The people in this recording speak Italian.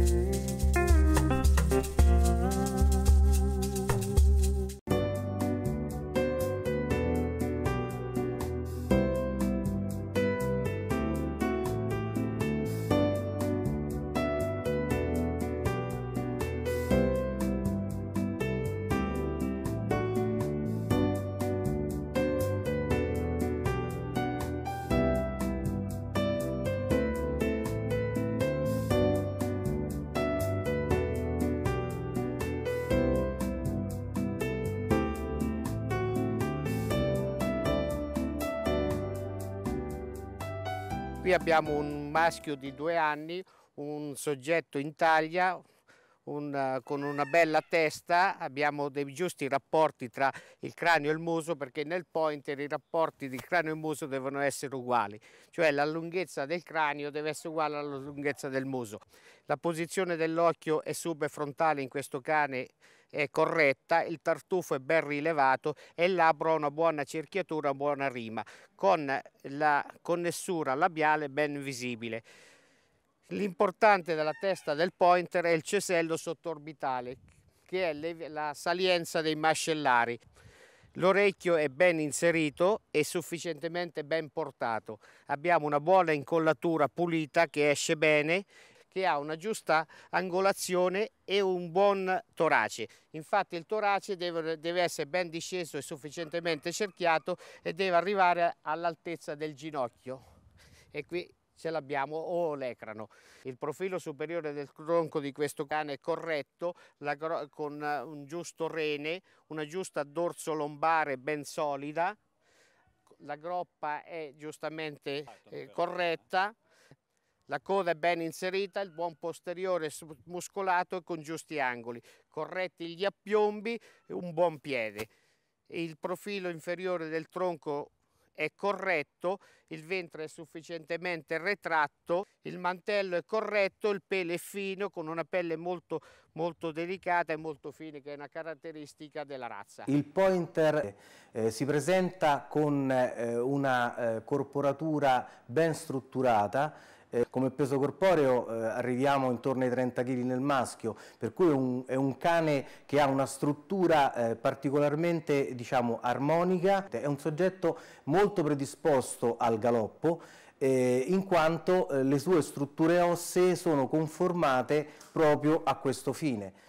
Qui abbiamo un maschio di 2 anni, un soggetto in taglia, con una bella testa. Abbiamo dei giusti rapporti tra il cranio e il muso, perché nel pointer i rapporti di cranio e muso devono essere uguali, cioè la lunghezza del cranio deve essere uguale alla lunghezza del muso. La posizione dell'occhio e subfrontale in questo cane è corretta, il tartufo è ben rilevato e il labbro ha una buona cerchiatura, una buona rima, con la connessura labiale ben visibile. L'importante della testa del pointer è il cesello sottoorbitale, che è la salienza dei mascellari. L'orecchio è ben inserito e sufficientemente ben portato. Abbiamo una buona incollatura pulita che esce bene, che ha una giusta angolazione e un buon torace. Infatti il torace deve essere ben disceso e sufficientemente cerchiato e deve arrivare all'altezza del ginocchio. E qui ce l'abbiamo, o l'ecrano. Il profilo superiore del tronco di questo cane è corretto, con un giusto rene, una giusta dorso lombare ben solida, la groppa è giustamente corretta, la coda è ben inserita, il buon posteriore muscolato e con giusti angoli, corretti gli appiombi e un buon piede. Il profilo inferiore del tronco è corretto, il ventre è sufficientemente retratto, il mantello è corretto, il pelo è fino, con una pelle molto, molto delicata e molto fine, che è una caratteristica della razza. Il pointer si presenta con una corporatura ben strutturata. Come peso corporeo arriviamo intorno ai 30 kg nel maschio, per cui è un cane che ha una struttura particolarmente, diciamo, armonica. È un soggetto molto predisposto al galoppo, in quanto le sue strutture ossee sono conformate proprio a questo fine.